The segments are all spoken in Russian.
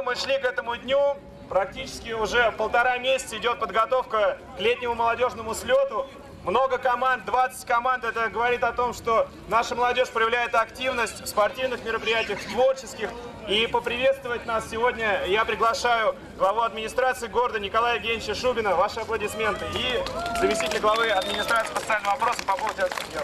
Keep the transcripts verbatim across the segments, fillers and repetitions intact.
мы шли к этому дню, практически уже полтора месяца идет подготовка к летнему молодежному слету. Много команд, двадцать команд. Это говорит о том, что наша молодежь проявляет активность в спортивных мероприятиях, в творческих. И поприветствовать нас сегодня я приглашаю главу администрации города Николая Евгеньевича Шубина. Ваши аплодисменты. И заместитель главы администрации по социальным вопросам по поводу этого.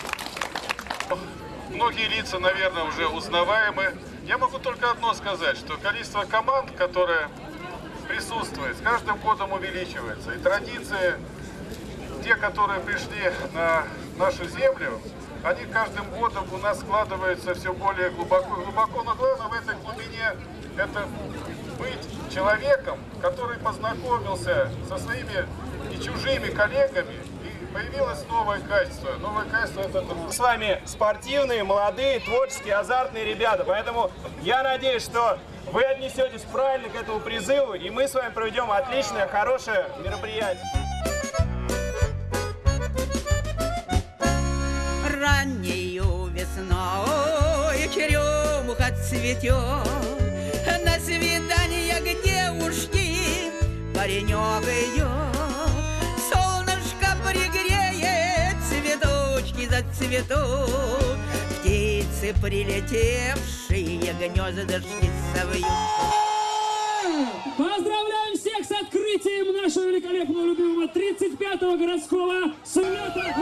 Многие лица, наверное, уже узнаваемы. Я могу только одно сказать, что количество команд, которые присутствует, с каждым годом увеличивается. И традиции, те, которые пришли на нашу землю, они каждым годом у нас складываются все более глубоко и глубоко. Но главное в этой глубине – это быть человеком, который познакомился со своими и чужими коллегами, и появилось новое качество. Новое качество – это труд. С вами спортивные, молодые, творческие, азартные ребята. Поэтому я надеюсь, что вы отнесетесь правильно к этому призыву, и мы с вами проведем отличное, хорошее мероприятие. Раннею весной черемуха цветет, на свидание к девушке паренек идет. Солнышко пригреет, цветочки зацветут, птицы прилетевшие гнездышки совьют. Поздравляем всех с открытием нашего великолепного любимого тридцать пятого городского слета!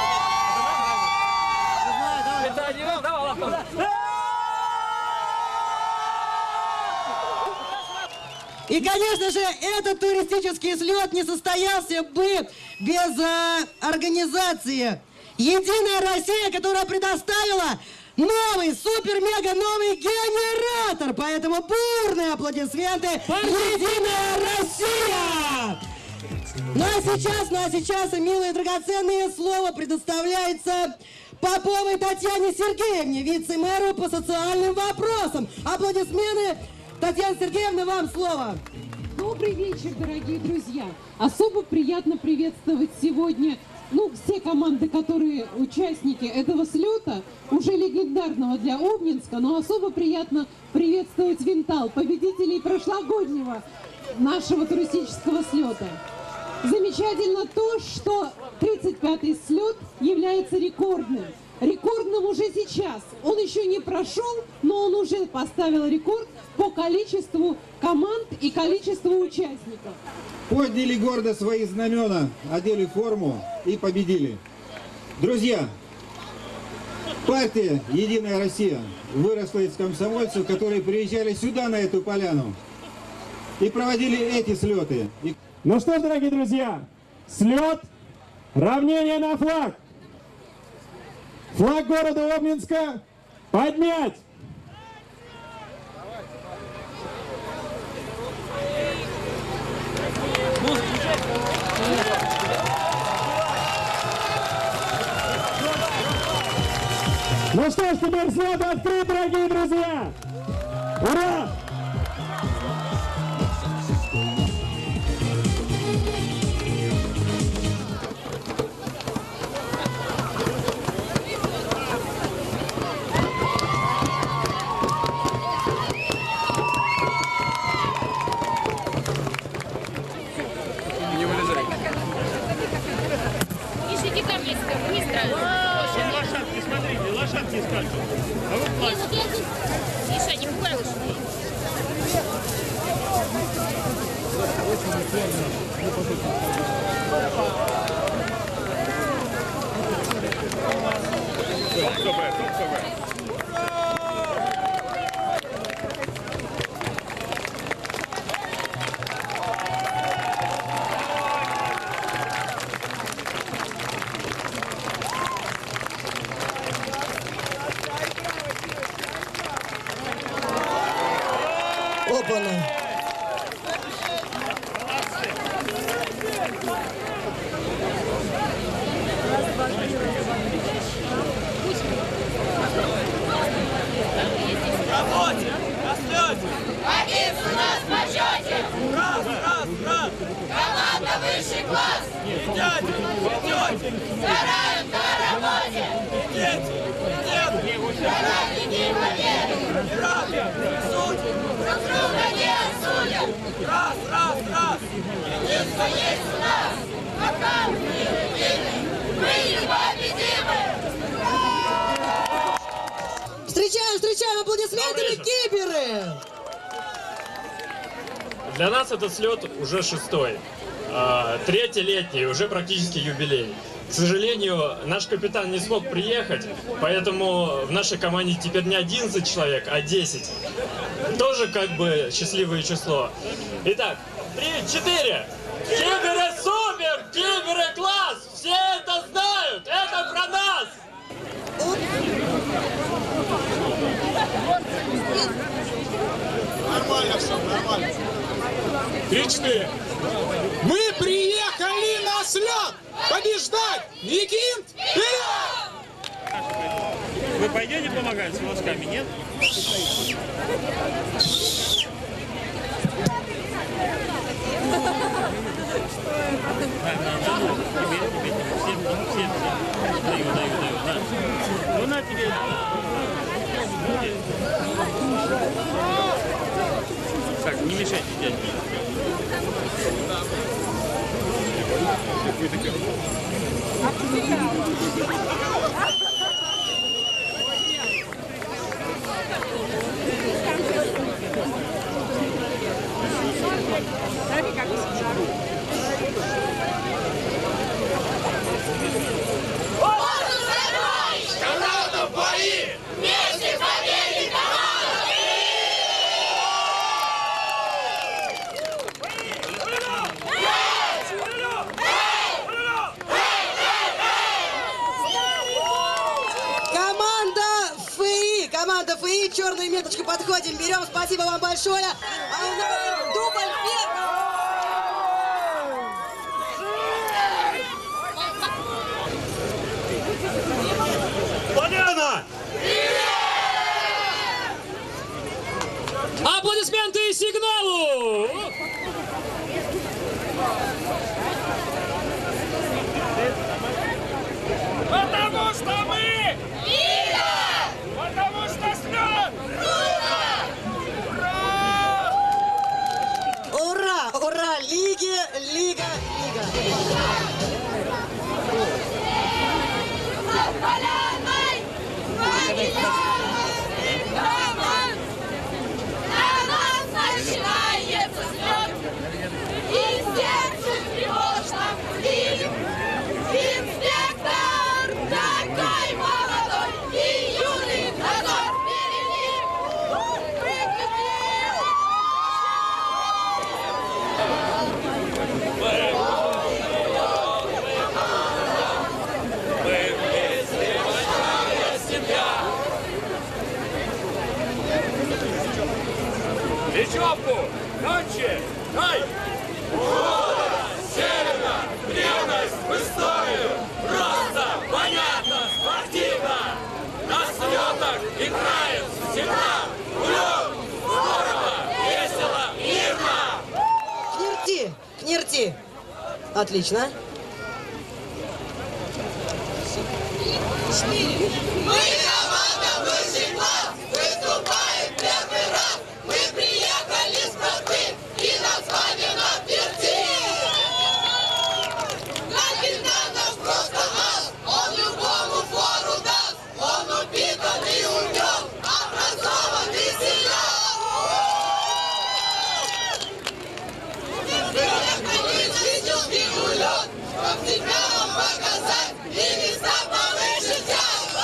И, конечно же, этот туристический слет не состоялся бы без а, организации «Единая Россия», которая предоставила новый, супер-мега новый генератор. Поэтому бурные аплодисменты «Единая Россия». Ну а сейчас, ну а сейчас, милые драгоценные, слово предоставляется Поповой Татьяне Сергеевне, вице-мэру по социальным вопросам. Аплодисменты. Татьяна Сергеевна, вам слово. Добрый вечер, дорогие друзья. Особо приятно приветствовать сегодня, ну, все команды, которые участники этого слета, уже легендарного для Обнинска, но особо приятно приветствовать Винтал, победителей прошлогоднего нашего туристического слета. Замечательно то, что тридцать пятый слет является рекордным. Рекордным уже сейчас. Он еще не прошел, но он уже поставил рекорд по количеству команд и количеству участников. Подняли гордо свои знамена, одели форму и победили. Друзья, партия «Единая Россия» выросла из комсомольцев, которые приезжали сюда, на эту поляну, и проводили эти слеты. Ну что ж, дорогие друзья, слет, равнение на флаг. Флаг города Обнинска поднять. Ну что ж, теперь слет открыт, дорогие друзья. Ура! Лошадки скачут. А вы плачете. Миша, не пугай лошадей. Опа-на. Работе! На слете! Погибший у нас в почете! Раз, раз, раз! Команда высший класс! Идете, идете! Стараем на работе! Идите, идите! Работники и победы! И рады, и суть! Друг друга не для нас этот слет уже шестой. Третий летний, уже практически юбилей. К сожалению, наш капитан не смог приехать, поэтому в нашей команде теперь не одиннадцать человек, а десять. Тоже как бы счастливое число. Итак, три, четыре. Киберы супер! Киберы класс! Все это знают! Это про нас! Нормально все, нормально. Три-четыре. Мы приехали на слет! Побеждать! Никит! Вперед! Вы пойдете помогать с волосками, нет? Даю, даю, даю, на. Ну на тебе. Так, не мешайте, дядя. Команда в бои! Вместе победи команда! Команда ФИ! Команда ФИ! Черную меточку подходим, берем. Спасибо вам большое. А у нас дубль первый. Понятно! Аплодисменты и сигналу! Потому что мы! Лига! Потому что слет! Ура! Ура! Ура! Лиги! Лига! Лига! Начинается слет, и сердце тревожно пылит. Инспектор такой молодой и юный дозор Бечевку! Ночи! Дай! Ура! Северно! Ревность в историю! Просто, понятно, спортивно! На слетах играют всегда! Улет! Здорово! Весело! Мирно! Книрти! Книрти! Отлично. Мы команда высший класс, выступаем первый раз. Мы приехали с Москвы и назвали на перти. Капитан наш просто ас, он любому фору даст. Он упитан и умен, образован и силен. Приехали в Сычевский улет, чтоб себя вам показать и места повыше взять.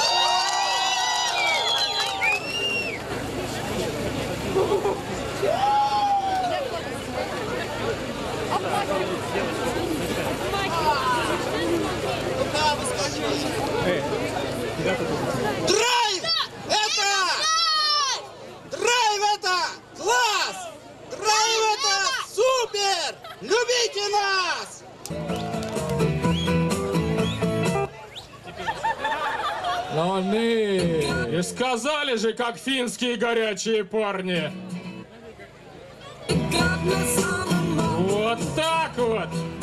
Драйв! Это! Драйв это! Класс! Драйв это! Супер! Любите нас! Ну они и сказали же, как финские горячие парни. Вот так вот.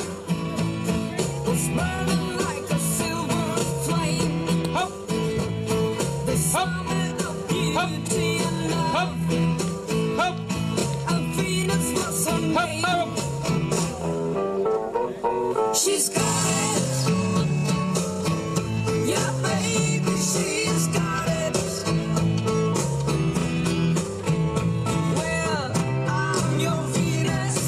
Хоп. Хоп. Хоп. Хоп. Хоп. Хоп. Хоп. She's got it. Yeah, baby, she's got it. Well, I'm your Venus.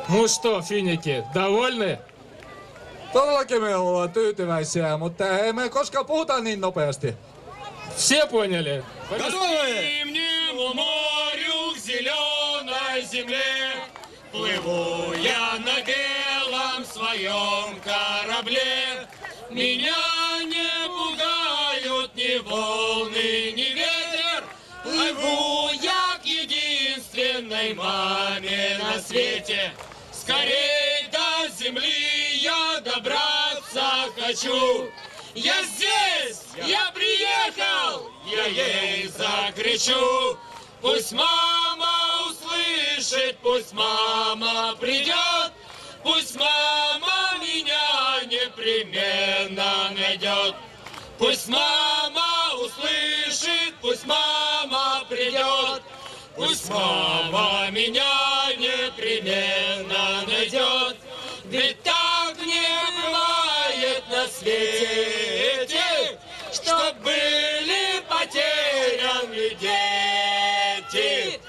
Ну что, финики, довольны? Todellakin me ollaan tyytyväisiä, mutta emme koskaan puhuta niin nopeasti. Все поняли? Зимнему морю к зеленой земле плыву я на белом своем корабле. Меня не пугают ни волны, ни ветер. Плыву я к единственной маме на свете. Скорей до земли я добраться хочу. Я здесь, я приехал, я ей закричу. Пусть мама услышит, пусть мама придет. Пусть мама меня непременно найдет. Пусть мама услышит, пусть мама придет. Пусть мама меня непременно найдет. Ведь так не бывает на свете, чтоб были потеряны дети.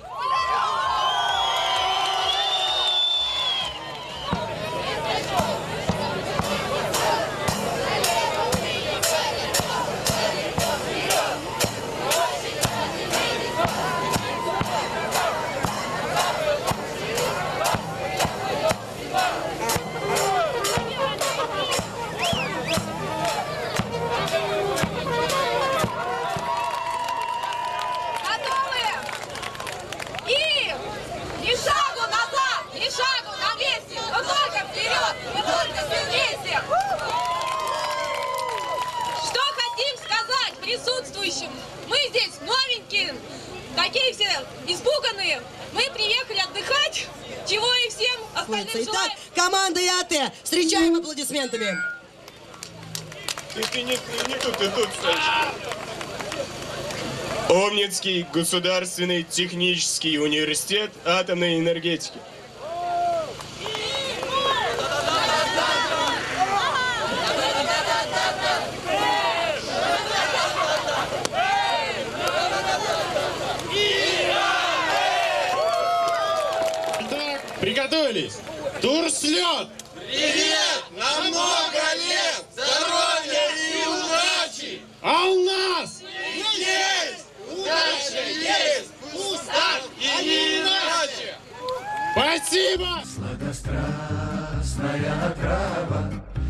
Присутствующим. Мы здесь новенькие, такие все испуганные. Мы приехали отдыхать, чего и всем остальным желаем. Итак, команда ИАТ, встречаем аплодисментами. Ты, ты не, не тут, ты тут стоишь. Обнинский государственный технический университет атомной энергетики. Приготовились! Турслет! Привет! На много лет! Здоровья и удачи! А у нас? Есть! Удача есть! Устав и не иначе! Спасибо! Сладострастная трава,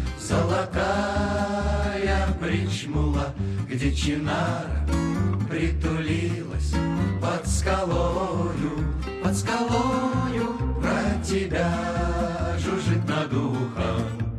золотая причмула, где чинара притулилась под скалою, под скалою. Про тебя жужжит над ухом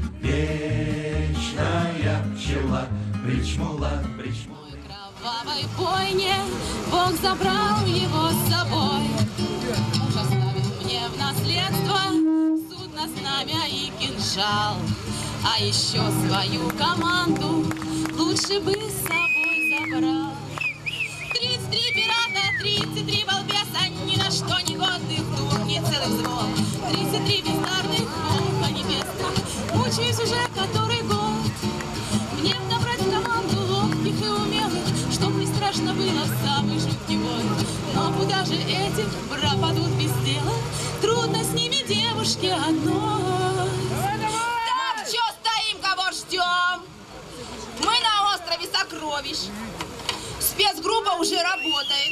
вечная пчела, причмула, причмула. В кровавой бойне Бог забрал его с собой. Муж оставил мне в наследство судно, знамя и кинжал. А еще свою команду лучше бы с собой забрал. Тридцать три пирата, тридцать три балбеса, ни на что не годных дур, не целый взвод. Тридцать три бездарных волка небесных, мучаюсь уже который год. Мне набрать в команду ловких и умелых, чтоб не страшно было в самый жуткий бой. Но куда же эти пропадут без дела? Трудно с ними девушке одной. Так, чё стоим, кого ждем? Мы на острове Сокровищ. Спецгруппа уже работает.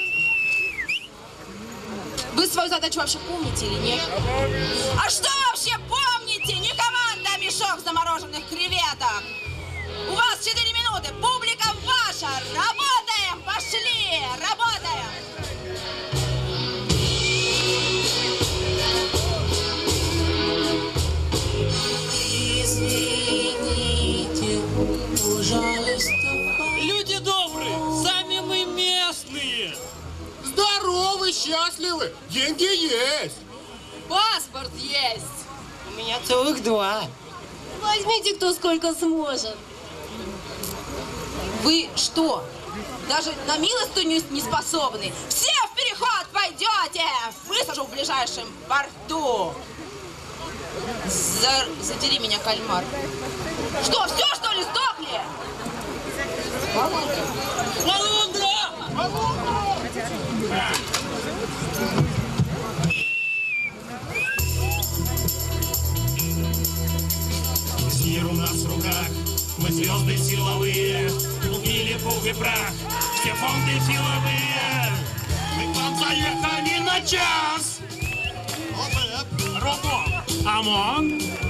Вы свою задачу вообще помните или нет? А что вообще помните? Не команда, а мешок замороженных креветок. У вас четыре минуты. Публика ваша. Работаем. Пошли. Работаем. Извините, пожалуйста. Люди добрые, сами мы местные. Здоровы, счастливы, деньги есть. Паспорт есть. У меня целых два. Возьмите кто сколько сможет. Вы что, даже на милостыню не способны? Все в переход пойдете! Высажу в ближайшем порту. За... Задери меня, кальмар. Что, все, что ли, сдохли? Малундра! Малундра! и прах, все фонды силовые. Мы к вам заехали на час. Робо, ОМОН,